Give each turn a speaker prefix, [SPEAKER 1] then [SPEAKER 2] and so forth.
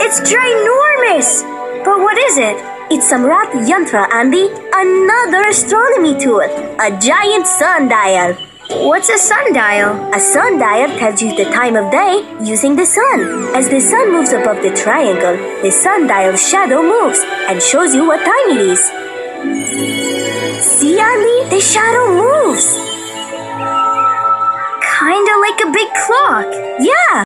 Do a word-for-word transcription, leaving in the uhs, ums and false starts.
[SPEAKER 1] It's ginormous! But what is it? It's Samrat Yantra, Andy. Another astronomy tool. A giant sundial. What's a sundial? A sundial tells you the time of day using the sun. As the sun moves above the triangle, the sundial's shadow moves and shows you what time it is. See, Andy? The shadow moves. Kinda like a big clock. Yeah.